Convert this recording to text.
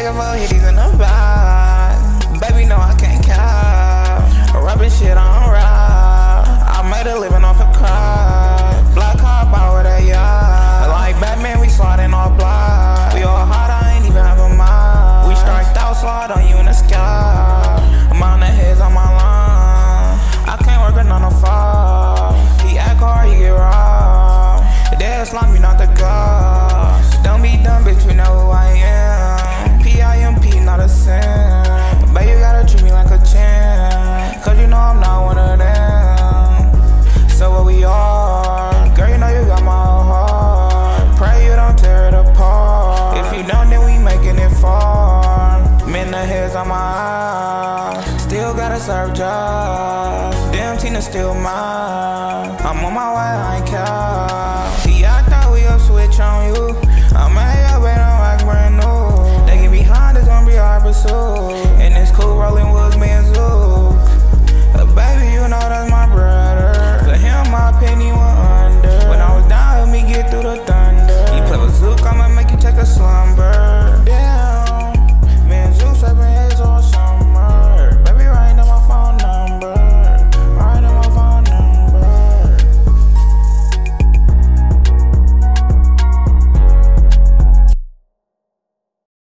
nigga for hitties in the vibe. Baby, no, I can't cap. Rubbing shit on ride. I made a living off a crack. Black car bar with a yacht. Like Batman, we sliding off block. We all hot, I ain't even have a mind. We striked out, slide on you in the sky. Amount of heads on my line. I can't work it on the fall. He act hard, he get robbed. That's Slumber, not the god. Don't be dumb, bitch, you know who I am. P.I.M.P, not a sin. But you gotta treat me like a champ, cause you know I'm not one of them. So what we are, girl, you know you got my heart. Pray you don't tear it apart. If you don't, then we making it far. Men the heads on my eyes. Still gotta serve jobs. Damn, Tina still mine. I'm on my way, I ain't care. I thought we up switch on you. I'm a hell, but I'm like brand new. They get behind, it's gonna be hard to pursue.